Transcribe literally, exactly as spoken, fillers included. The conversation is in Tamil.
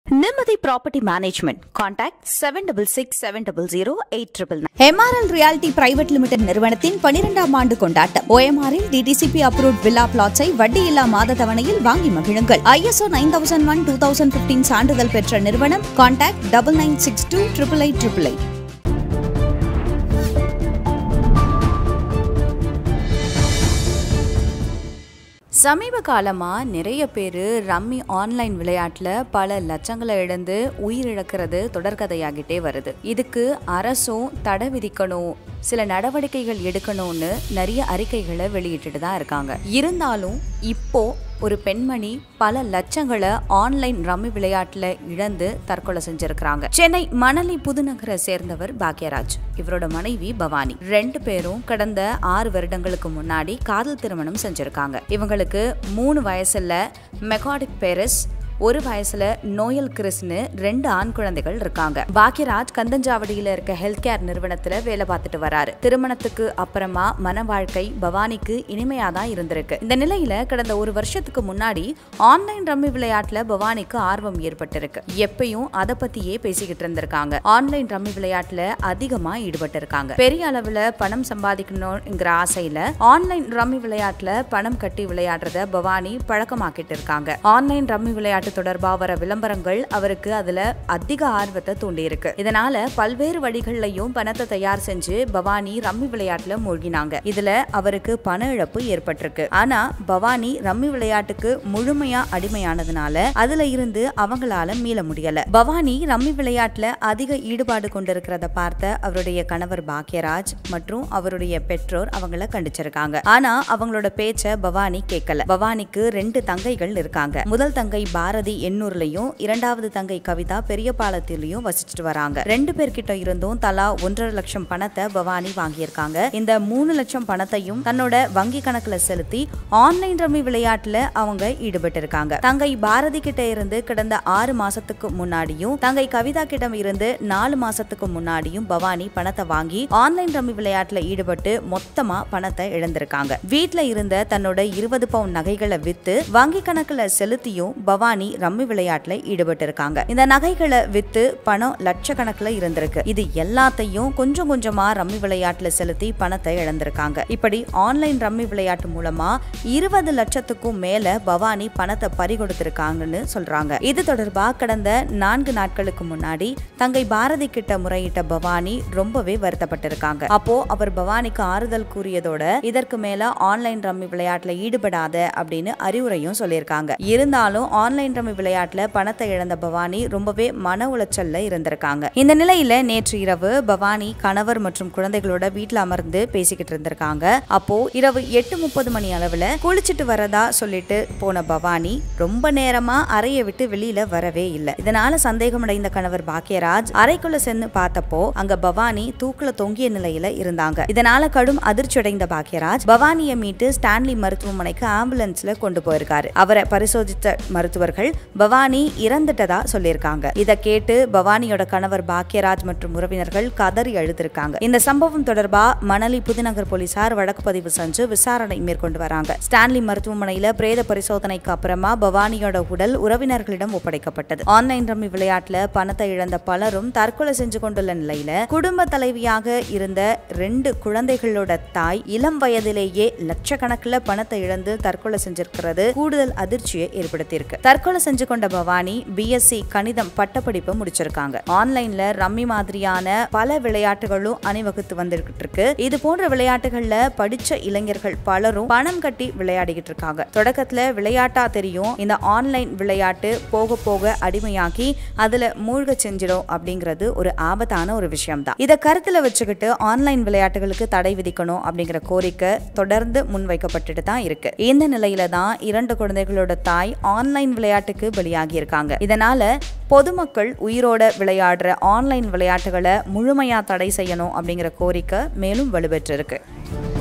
Nimadi Property Management. Contact seven six six seven zero zero eight nine nine. M R L Realty Private Limited நிறுவனத்தின் பன்னிரண்டாம் ஆண்டு கொண்டாட்டம். O M R இல் D T C P approved villa plots ஐ வட்டியில்லா மாத தவணையில் வாங்கி மகிழுங்கள். I S O nine thousand one twenty fifteen சான்றிதழ் பெற்ற நிறுவனம். Contact nine nine six two eight eight eight eight eight. சமீப காலமா நிறைய பேர் ரம்மி ஆன்லைன் விளையாட்டுல பல லட்சங்களை இழந்து உயிரிழக்கிறது தொடர்கதையாகிட்டே வருது. இதுக்கு அரசும் தடை விதிக்கணும், சில நடவடிக்கைகள் எடுக்கணும்னு நிறைய அறிக்கைகளை வெளியிட்டு தான் இருக்காங்க. இருந்தாலும் இப்போ ஒரு பெண்மணி பல லட்சங்களை ஆன்லைன் ரம்மி விளையாட்டுல இழந்து தற்கொலை செஞ்சிருக்காங்க. சென்னை மணலி புதுநகரை சேர்ந்தவர் பாக்யராஜ், இவரோட மனைவி பவானி. ரெண்டு பேரும் கடந்த ஆறு வருடங்களுக்கு முன்னாடி காதல் திருமணம் செஞ்சிருக்காங்க. இவங்களுக்கு மூணு வயசுல மெகாடிக் பேரஸ், ஒரு வயசுல நோயல் கிறிஸ்னு ரெண்டு ஆண் குழந்தைகள் இருக்காங்க. பாக்யராஜ் கந்தஞ்சாவடியில இருக்க ஹெல்த் கேர் நிறுவனத்துல வேலை பார்த்துட்டு வராரு. திருமணத்துக்கு அப்புறமா மன வாழ்க்கை பவானிக்கு இனிமையா தான் இருந்திருக்கு. இந்த நிலையில கடந்த ஒரு வருஷத்துக்கு முன்னாடி ஆன்லைன் ரம்மி விளையாட்டுல பவானிக்கு ஆர்வம் ஏற்பட்டிருக்கு. எப்பயும் அதை பத்தியே பேசிக்கிட்டு இருந்திருக்காங்க. ஆன்லைன் ரம்மி விளையாட்டுல அதிகமா ஈடுபட்டு இருக்காங்க. பெரிய அளவுல பணம் சம்பாதிக்கணும்ங்கிற ஆசையில ஆன்லைன் ரம்மி விளையாட்டுல பணம் கட்டி விளையாடுறத பவானி பழக்கமாக்கிட்டு இருக்காங்க. ஆன்லைன் ரம்மி விளையாட்டு தொடர்பா வர விளம்பரங்கள் அவருக்கு அதுல அதிக ஆர்வத்தை தூண்டி இருக்கு. இதனால பல்வேறு வழிகள்லயும் பணத்தை தயார் செஞ்சு பவானி ரம்மி விளையாட்டுல மூழ்கினாங்க. இதுல அவருக்கு பண இழப்பு ஏற்பட்டிருக்கு. ஆனா பவானி ரம்மி விளையாட்டுக்கு முழுமையா அடிமையானதுனால அதுல இருந்து அவங்களால மீள முடியல. பவானி ரம்மி விளையாட்டுல அதிக ஈடுபாடு கொண்டிருக்கிறத பார்த்த அவருடைய கணவர் பாக்யராஜ் மற்றும் அவருடைய பெற்றோர் அவங்கள கண்டிச்சிருக்காங்க. ஆனா அவங்களோட பேச்ச பவானி கேட்கல. பவானிக்கு ரெண்டு தங்கைகள் இருக்காங்க. முதல் தங்கை பாரதி எண்ணூர்லயும், இரண்டாவது தங்கை கவிதா பெரியபாளையத்திலயும் வசிச்சுட்டு வராங்க. ரெண்டு பேர்கிட்ட இருந்தும் தலா ஒன்றரை லட்சம் பணத்தை பவானி வாங்கியிருக்காங்க. இந்த மூணு லட்சம் பணத்தையும் தன்னோட வங்கி கணக்குல செலுத்தி ஆன்லைன் ரம்மி விளையாட்டுல அவங்க ஈடுபட்டு இருக்காங்க. தங்கை பாரதி கிட்ட இருந்து கடந்த ஆறு மாசத்துக்கு முன்னாடியும் தங்கை கவிதா கிட்ட இருந்து நாலு மாசத்துக்கு முன்னாடியும் பவானி பணத்தை வாங்கி ஆன்லைன் ரம்மி விளையாட்டுல ஈடுபட்டு மொத்தமா பணத்தை இழந்திருக்காங்க. வீட்டுல இருந்த தன்னோட இருபது பவுன் நகைகளை வித்து வங்கி கணக்குல செலுத்தியும் பவானி ரம்மி விளையாட்டுல ஈடுபட்டு இருக்காங்க. இந்த நகைகளை வித்து பணம் லட்சக்கணக்கில் இருந்திருக்கு. இது எல்லாத்தையும் கொஞ்சம் கொஞ்சமா ரம்மி விளையாட்டுல செலுத்தி பணத்தை இழந்திருக்காங்க. இப்படி ஆன்லைன் ரம்மி விளையாட்டு மூலமா இருபது லட்சத்துக்கும் மேல பவானி பணத்தை பறிகொடுத்திருக்காங்கன்னு சொல்றாங்க. இது தொடர்பா கடந்த நான்கு நாட்களுக்கு முன்னாடி தங்கை பாரதி கிட்ட முறையிட்ட பவானி ரொம்பவே வருத்தப்பட்டிருக்காங்க. அப்போ அவர் பவானிக்கு ஆறுதல் கூறியதோட இதற்கு மேல ஆன்லைன் ரம்மி விளையாட்டுல ஈடுபடாத அப்படின்னு அறிவுரையும் சொல்லியிருக்காங்க. இருந்தாலும் ஆன்லைன் ரம்மி விளையாட்டுல பணத்தை இழந்த பவானி ரொம்பவே மன உளைச்சல்ல இருந்திருக்காங்க. இந்த நிலையில நேற்று இரவு பவானி கணவர் மற்றும் குழந்தைகளோட வீட்டுல அமர்ந்து பேசிக்கிட்டு இருந்திருக்காங்க. அப்போ இரவு எட்டு முப்பது மணி அளவுல குளிச்சுட்டு வரதா சொல்லிட்டு போன பவானி ரொம்ப நேரமா அறையை விட்டு வெளியில வரவே இல்லை. இதனால சந்தேகமடைந்த கணவர் பாக்யராஜ் அறைக்குள்ள சென்று பார்த்தப்போ அங்க பவானி தூக்குல தொங்கிய நிலையில இருந்தாங்க. இதனால கடும் அதிர்ச்சியடைந்த பாக்யராஜ் பவானியை மீட்டு ஸ்டான்லி மருத்துவமனைக்கு ஆம்புலன்ஸ்ல கொண்டு போயிருக்காரு. அவரை பரிசோதித்த மருத்துவர்கள் பவானி இறந்துட்டதா சொல்லியிருக்காங்க. இதை கேட்டு பவானியோட கணவர் பாக்யராஜ் மற்றும் உறவினர்கள் கதறி அழுதிருக்காங்க. இந்த சம்பவம் தொடர்பா மணலி புதுநகர் போலீசார் வழக்கு பதிவு செஞ்சு விசாரணை மேற்கொண்டு வராங்க. ஸ்டான்லி மருத்துவமனையில பிரேத பரிசோதனைக்கு அப்புறமா பவானியோட உடல் உறவினர்களிடம் ஒப்படைக்கப்பட்டது. ஆன்லைன் ரம்மி விளையாட்டுல பணத்தை இழந்த பலரும் தற்கொலை செஞ்சு கொண்டுள்ள நிலையில குடும்ப தலைவியாக இருந்த ரெண்டு குழந்தைகளோட தாய் இளம் வயதிலேயே லட்சக்கணக்கில் பணத்தை இழந்து தற்கொலை செஞ்சிருக்கிறது கூடுதல் அதிர்ச்சியை ஏற்படுத்தியிருக்கு. தற்கொலை செஞ்சு கொண்ட பவானி பி எஸ் சி கணிதம் பட்டப்படிப்பு முடிச்சிருக்காங்க. ஆன்லைன்ல ரம்மி மாதிரியான பல விளையாட்டுகளும் அணிவகுத்து வந்துகிட்டு இருக்கு. இது போன்ற விளையாட்டுகள்ல படிச்ச இளைஞர்கள் பலரும் பணம் கட்டி விளையாடிக்கிட்டு இருக்காங்க. தொடக்கத்துல விளையாட்டா தெரியும், இந்த ஆன்லைன் விளையாட்டு போக போக அடிமையாக்கி அதுல மூழ்க செஞ்சிடும் அப்படிங்கிறது ஒரு ஆபத்தான ஒரு விஷயம் தான். இதை கருத்துல வச்சுக்கிட்டு ஆன்லைன் விளையாட்டுகளுக்கு தடை விதிக்கணும் அப்படிங்கிற கோரிக்கை தொடர்ந்து முன்வைக்கப்பட்டுட்டு தான் இருக்கு. இந்த நிலையில தான் இரண்டு குழந்தைகளோட தாய் ஆன்லைன் விளையாட்டுக்கு பலியாகி இருக்காங்க. இதனால பொதுமக்கள் உயிரோட விளையாடுற ஆன்லைன் விளையாட்டுகளை முழுமையா தடை செய்யணும் அப்படிங்கிற கோரிக்கை மேலும் வலுப்பெற்று இருக்கு.